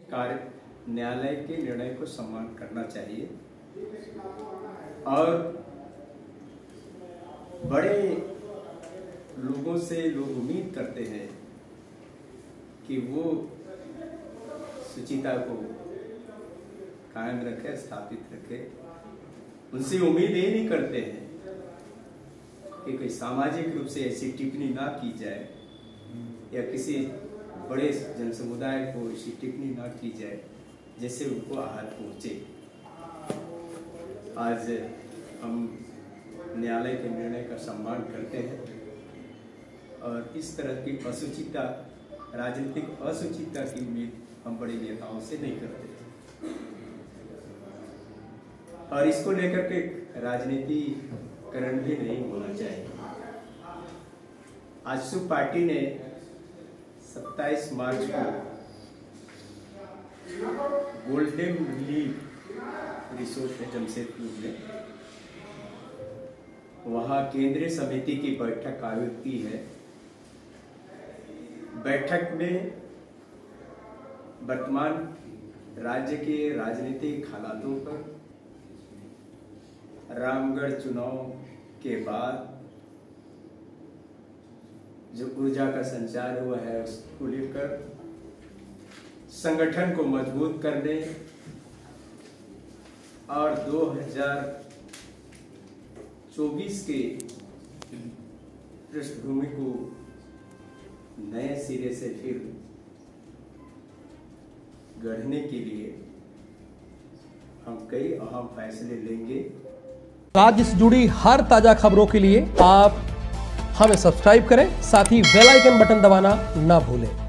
न्यायालय के निर्णय को सम्मान करना चाहिए और बड़े लोगों से लोग उम्मीद करते हैं कि वो शुचिता को कायम रखे, स्थापित रखे। उनसे उम्मीद ये नहीं करते हैं कि कोई सामाजिक रूप से ऐसी टिप्पणी ना की जाए या किसी बड़े जनसमुदाय को ऐसी टिप्पणी ना की जाए जिससे उनको आहत पहुंचे। आज हम न्यायालय के निर्णय का सम्मान करते हैं और इस तरह की असुचिता, राजनीतिक असुचिता की उम्मीद हम बड़े नेताओं से नहीं करते और इसको लेकर के राजनीतिकरण भी नहीं होना चाहिए। आजसू पार्टी ने 27 मार्च को गोल्डन लीफ रिसोर्ट है जमशेदपुर में, वहां केंद्रीय समिति की बैठक आयोजित की है। बैठक में वर्तमान राज्य के राजनीतिक हालातों पर, रामगढ़ चुनाव के बाद जो ऊर्जा का संचार हुआ है उसको लेकर, संगठन को मजबूत करने और 2024 के पृष्ठभूमि को नए सिरे से फिर गढ़ने के लिए हम कई अहम फैसले लेंगे। राज्य से जुड़ी हर ताजा खबरों के लिए आप हमें सब्सक्राइब करें, साथ ही बेल आइकन बटन दबाना ना भूलें।